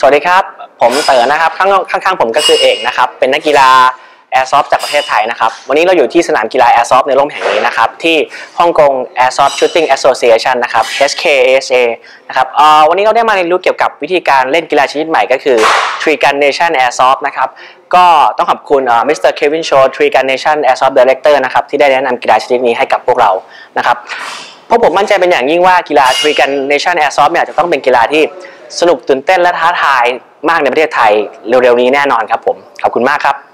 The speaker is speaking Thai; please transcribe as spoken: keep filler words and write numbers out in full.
สวัสดีครับผมเต๋อนะครับข้างข้างๆผมก็คือเอกนะครับเป็นนักกีฬาแอร์ซอฟจากประเทศไทยนะครับวันนี้เราอยู่ที่สนามกีฬาแอร์ซอฟในร่มแห่งนี้นะครับที่ฮ่องกง Airsoft Shooting Association นะครับ เอช เค เอ เอส เอ นะครับวันนี้เราได้มาเรียนรู้เกี่ยวกับวิธีการเล่นกีฬาชนิดใหม่ก็คือ Three Gun Nation Airsoft นะครับก็ต้องขอบคุณมิสเตอร์เควินโชว์ Three Gun Nation Airsoft Director นะครับที่ได้แนะนำกีฬาชนิดนี้ให้กับพวกเรานะครับเพราะผมมั่นใจเป็นอย่างยิ่งว่ากีฬา Three Gun Nation Airsoft เนี่ยจะต้องเป็นกีฬาที่สนุกตื่นเต้นและท้าทายมากในประเทศไทยเร็วๆนี้แน่นอนครับผมขอบคุณมากครับ